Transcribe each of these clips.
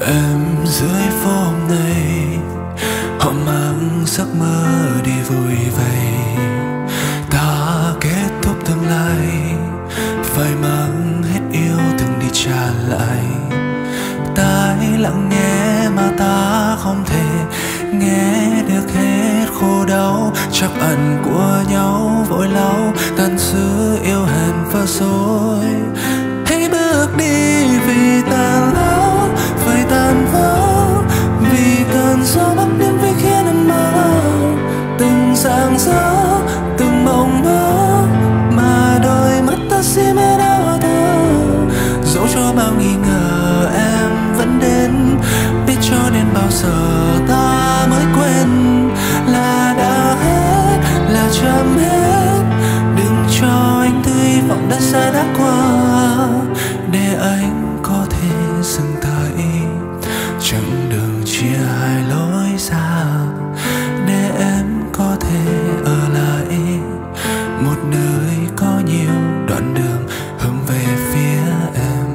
Em dưới phố hôm nay, họ mang giấc mơ đi vui vầy. Ta kết thúc tương lai, phải mang hết yêu thương đi trả lại. Tai lặng nghe mà ta không thể nghe được hết khổ đau. Chắc ẩn của nhau vội lau tàn dư yêu hẹn và dối. Hãy bước đi vì ta lỡ phải tan vỡ, vì cơn gió bắc đến với khiến em mơ từng sáng gió từng mộng mơ mà đôi mắt ta si mê đau thơ. Dẫu cho bao nghi ngờ em vẫn đến, biết cho đến bao giờ ta mới quên là đã hết, là chậm hết. Đừng cho anh thứ hy vọng đã xa đã qua, để anh có thể dừng tay. Chặng đường chia hai lối ra, để em có thể ở lại một nơi có nhiều đoạn đường hướng về phía em.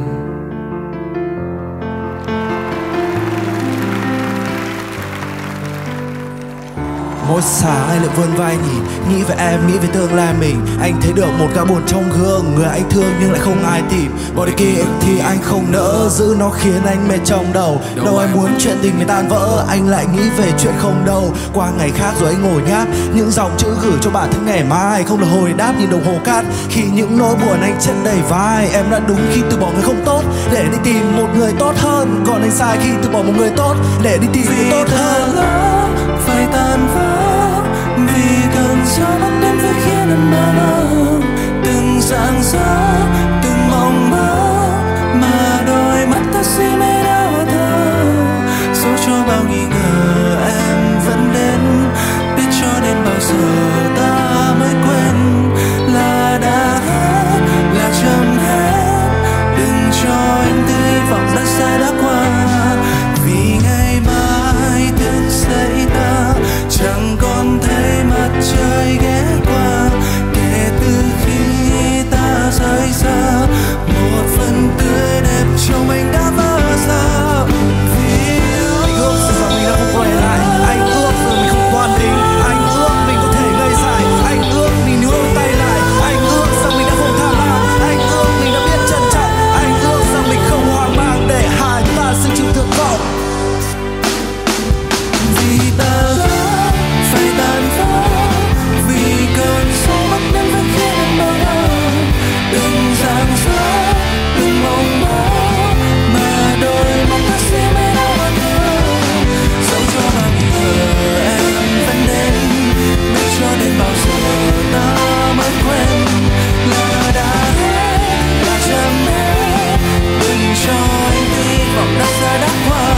Mỗi sáng anh lại vươn vai nhìn, nghĩ về em, nghĩ về tương lai mình. Anh thấy được một gã buồn trong gương, người anh thương nhưng lại không ai tìm. Mọi điều kia thì anh không nỡ giữ, nó khiến anh mệt trong đầu. Đâu ai muốn chuyện tình này tan vỡ, anh lại nghĩ về chuyện không đâu. Qua ngày khác rồi anh ngồi nháp những dòng chữ gửi cho bản thân ngày mai. Không là hồi đáp nhìn đồng hồ cát, khi những nỗi buồn anh chất đầy vai. Em đã đúng khi từ bỏ người không tốt để đi tìm một người tốt hơn, còn anh sai khi từ bỏ một người tốt để đi tìm người tốt hơn. Phải tan vỡ vì cơn gió bắc đến với khiến em mơ từng dạng gió từng mộng mơ mà đôi mắt ta si mê đau thơ. Dẫu cho bao nghi ngờ em vẫn đến, biết cho đến bao giờ ta mới quên là đã hết, là chậm hết. Đừng cho anh thứ hy vọng đã xa đã qua, vì ngày mai thức dậy ta chẳng còn thấy mặt trời ghé qua. Kể từ khi ta rời xa, một phần tươi đẹp trong anh đã vỡ ra. Anh ước rằng mình đã không quay lại, anh ước rằng mình không toan tính, anh ước mình có thể ngây dài, anh ước mình níu đôi tay lại, anh ước rằng mình đã không tham lam, anh ước mình đã biết trân trọng, anh ước rằng mình không hoang mang để hai ta sinh chịu thương vọng. Vì ta lỡ phải tan vỡ, vì cơn gió bắc đến với khiến em mơ từng dạng gió từng mộng mơ mà đôi mắt ta si mê đau thơ. Dẫu cho bao nghi ngờ em vẫn đến, biết cho đến bao giờ ta mới quên là đã hết, là chậm hết. Đừng cho anh thứ hy vọng đã xa đã qua.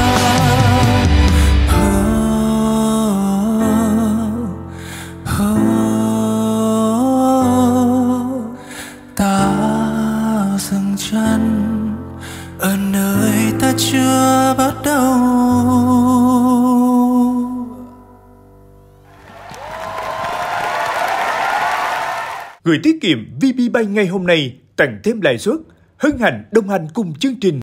Ta dừng chân ở nơi ta chưa bắt đầu. Gửi tiết kiệm VPBank ngay hôm nay, tặng thêm lãi suất. Hân hạnh đồng hành cùng chương trình.